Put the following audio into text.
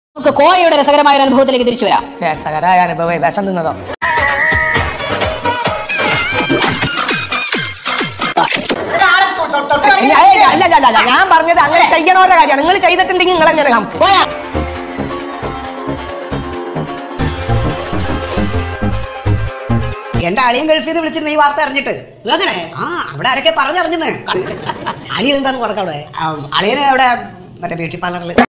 നമുക്ക് കോയയുടെ രസകരമായ ഒരു അനുഭവത്തിലേക്ക് തിരിച്ചു വരാം. രസകരമായ അനുഭവം വിഷം തിന്നതോ? ഞാൻ പറഞ്ഞത് അങ്ങനെ ചെയ്യണോരുടെ കാര്യമാണ്. നിങ്ങൾ ചെയ്തിട്ടുണ്ടെങ്കിൽ നിങ്ങൾ എങ്ങനെ നമുക്ക് എന്റെ അളിയൻ ഗൾഫിൽ നിന്ന് വിളിച്ചിരുന്ന ഈ വാർത്ത അറിഞ്ഞിട്ട് അങ്ങനെ അവിടെ ആരൊക്കെ പറഞ്ഞറിഞ്ഞെന്ന്. അളിയൻ എന്താന്ന് കൊടുക്കാം. അളിയന് അവിടെ മറ്റേ ബ്യൂട്ടി പാർലറിൽ